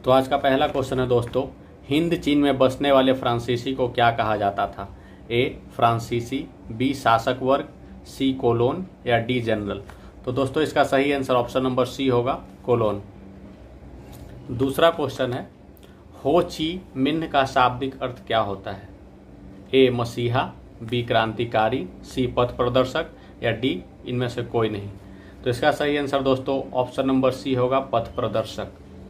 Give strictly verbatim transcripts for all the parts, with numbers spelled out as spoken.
तो आज का पहला क्वेश्चन है दोस्तों, हिंद चीन में बसने वाले फ्रांसीसी को क्या कहा जाता था? ए फ्रांसीसी, बी शासक वर्ग, सी कोलोन या डी जनरल। तो दोस्तों इसका सही आंसर ऑप्शन नंबर सी होगा, कोलोन। दूसरा क्वेश्चन है, हो ची मिन्ह का शाब्दिक अर्थ क्या होता है? ए मसीहा, बी क्रांतिकारी, सी पथ प्रदर्शक या डी इनमें से कोई नहीं। तो इसका सही आंसर दोस्तों ऑप्शन नंबर सी होगा, पथ प्रदर्शक।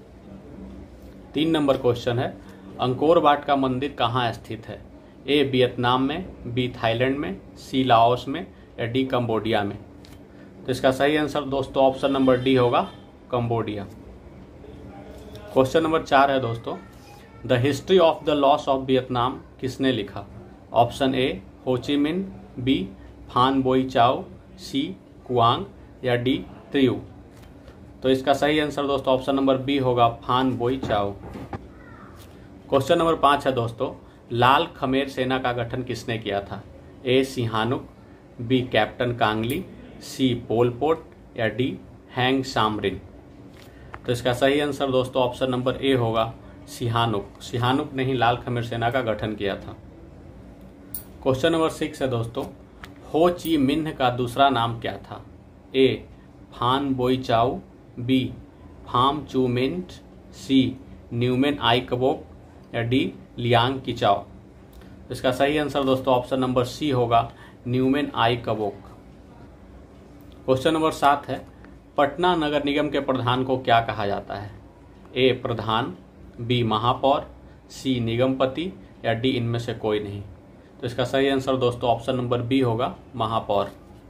तीन नंबर क्वेश्चन है, अंकोर वाट का मंदिर कहाँ स्थित है? ए वियतनाम में, बी थाईलैंड में, सी लाओस में या डी कंबोडिया में। तो इसका सही आंसर दोस्तों ऑप्शन नंबर डी होगा, कंबोडिया। क्वेश्चन नंबर चार है दोस्तों, the history of the loss of Vietnam किसने लिखा? ऑप्शन ए हो ची मिन, बी फान बोई चाओ, सी कुआंग या डी त्रियू। तो इसका सही आंसर दोस्तों ऑप्शन नंबर बी होगा, फान बोई चाओ। क्वेश्चन नंबर पाँच है दोस्तों, लाल खमेर सेना का गठन किसने किया था? A Sihanouk, B captain Kong Le, C Pol Pot या डी हैंग सामरिन। तो इसका सही आंसर दोस्तों ऑप्शन नंबर ए होगा, सिहानुक। सिहानुक ने ही लाल खमेर सेना का गठन किया था। क्वेश्चन नंबर सिक्स है दोस्तों, हो ची मिन्ह का दूसरा नाम क्या था? ए फान बोई चाओ, बी फाम चू मिंट, सी न्यूमेन आई कबोक या डी लियांग किचाओ। इसका सही आंसर दोस्तों ऑप्शन नंबर सी होगा, न्यूमेन आई कबोक। क्वेश्चन नंबर सात है, पटना नगर निगम के प्रधान को क्या कहा जाता है? ए प्रधान, बी महापौर, सी निगमपति या डी इनमें से कोई नहीं। तो इसका सही आंसर दोस्तों ऑप्शन नंबर बी होगा, महापौर।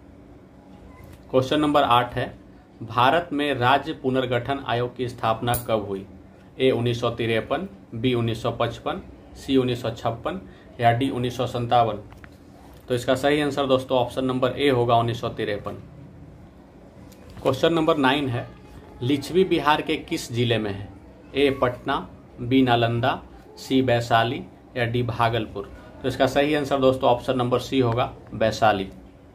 क्वेश्चन नंबर आठ है, भारत में राज्य पुनर्गठन आयोग की स्थापना कब हुई? ए उन्नीस सौ तिरपन, बी उन्नीस सौ पचपन, सी उन्नीस सौ छप्पन या डी उन्नीस सौ संतावन। तो इसका सही आंसर दोस्तों ऑप्शन नंबर ए होगा, उन्नीस सौ तिरपन। क्वेश्चन नंबर नाइन है, लिच्छवी बिहार के किस जिले में है? A Patna, B Nalanda, C Vaishali या डी भागलपुर। तो इसका सही आंसर दोस्तों ऑप्शन नंबर सी होगा, वैशाली।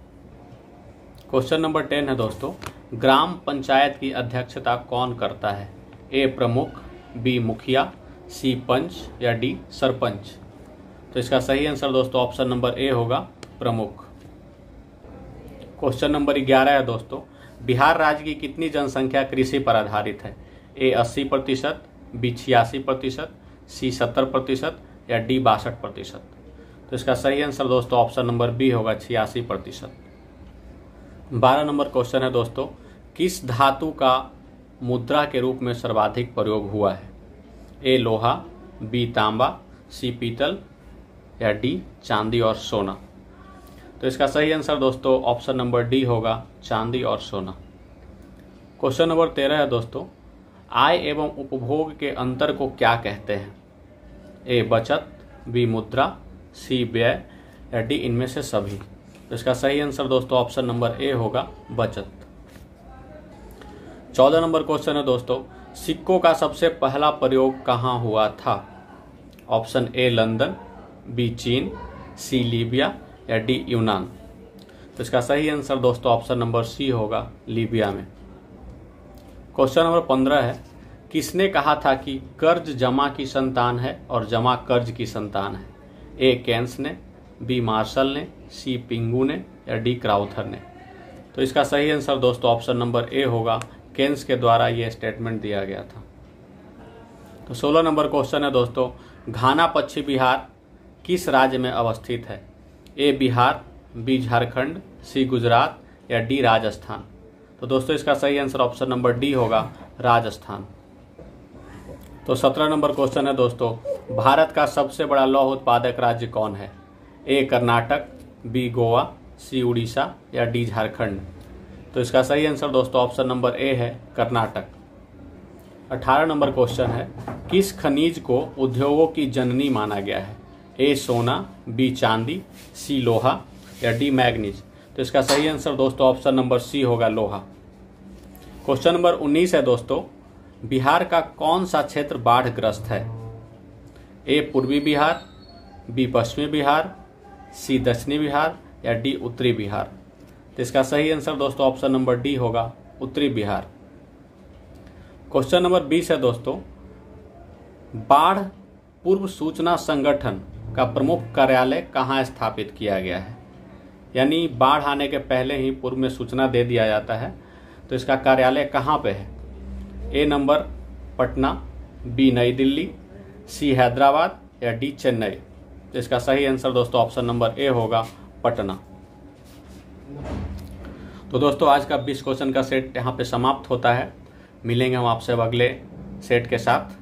क्वेश्चन नंबर टेन है दोस्तों, ग्राम पंचायत की अध्यक्षता कौन करता है? ए प्रमुख, बी मुखिया, सी पंच या डी सरपंच। तो इसका सही आंसर दोस्तों ऑप्शन नंबर ए होगा, प्रमुख। क्वेश्चन नंबर ग्यारह है दोस्तों, बिहार राज्य की कितनी जनसंख्या कृषि पर आधारित है? ए अस्सी प्रतिशत, बी छियासी प्रतिशत, सी सत्तर प्रतिशत या डी बासठ प्रतिशत। तो इसका सही आंसर दोस्तों ऑप्शन नंबर बी होगा, छियासी प्रतिशत। बारह नंबर क्वेश्चन है दोस्तों, किस धातु का मुद्रा के रूप में सर्वाधिक प्रयोग हुआ है? ए लोहा, बी तांबा, सी पीतल या डी चांदी और सोना। तो इसका सही आंसर दोस्तों ऑप्शन नंबर डी होगा, चांदी और सोना। क्वेश्चन नंबर तेरह है दोस्तों, आय एवं उपभोग के अंतर को क्या कहते हैं? ए बचत, बी मुद्रा, सी व्यय या डी इनमें से सभी। तो इसका सही आंसर दोस्तों ऑप्शन नंबर ए होगा, बचत। चौदह नंबर क्वेश्चन है दोस्तों, सिक्कों का सबसे पहला प्रयोग कहाँ हुआ था? ऑप्शन ए लंदन, बी चीन, सी लीबिया या डी यूनान। तो इसका सही आंसर दोस्तों ऑप्शन नंबर सी होगा, लीबिया में। क्वेश्चन नंबर पंद्रह है, किसने कहा था कि कर्ज जमा की संतान है और जमा कर्ज की संतान है? ए केन्स ने, बी मार्शल ने, सी पिंगू ने या डी क्राउथर ने। तो इसका सही आंसर दोस्तों ऑप्शन नंबर ए होगा, केन्स के द्वारा यह स्टेटमेंट दिया गया था। तो सोलह नंबर क्वेश्चन है दोस्तों, घाना पश्चिम बिहार किस राज्य में अवस्थित है? A Bihar, B Jharkhand, C Gujarat या डी राजस्थान। तो दोस्तों इसका सही आंसर ऑप्शन नंबर डी होगा, राजस्थान। तो सत्रह नंबर क्वेश्चन है दोस्तों, भारत का सबसे बड़ा लौह उत्पादक राज्य कौन है? A Karnataka, B Goa, C Orissa या डी झारखंड। तो इसका सही आंसर दोस्तों ऑप्शन नंबर ए है, कर्नाटक। अठारह नंबर क्वेश्चन है, किस खनिज को उद्योगों की जननी माना गया है? ए सोना, बी चांदी, सी लोहा या डी मैग्नीज। तो इसका सही आंसर दोस्तों ऑप्शन नंबर सी होगा, लोहा। क्वेश्चन नंबर उन्नीस है दोस्तों, बिहार का कौन सा क्षेत्र बाढ़ग्रस्त है? ए पूर्वी बिहार, बी पश्चिमी बिहार, सी दक्षिणी बिहार या डी उत्तरी बिहार। तो इसका सही आंसर दोस्तों ऑप्शन नंबर डी होगा, उत्तरी बिहार। क्वेश्चन नंबर बीस है दोस्तों, बाढ़ पूर्व सूचना संगठन का प्रमुख कार्यालय कहाँ स्थापित किया गया है? यानी बाढ़ आने के पहले ही पूर्व में सूचना दे दिया जाता है, तो इसका कार्यालय कहाँ पे है? ए नंबर पटना, बी नई दिल्ली, सी हैदराबाद या डी चेन्नई। तो इसका सही आंसर दोस्तों ऑप्शन नंबर ए होगा, पटना। तो दोस्तों आज का बीस क्वेश्चन का सेट यहाँ पे समाप्त होता है। मिलेंगे हम आपसे अब अगले सेट के साथ।